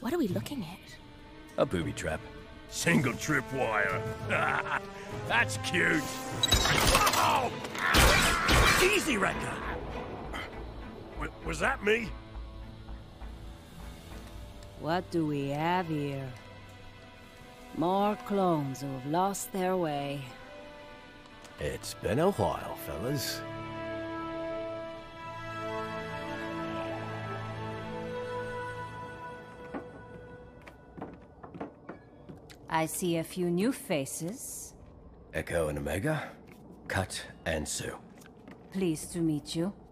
What are we looking at? A booby trap. Single tripwire. That's cute. Whoa! Easy, Wrecker. Was that me? What do we have here? More clones who have lost their way. It's been a while, fellas. I see a few new faces. Echo and Omega, Cut and Sue. Pleased to meet you.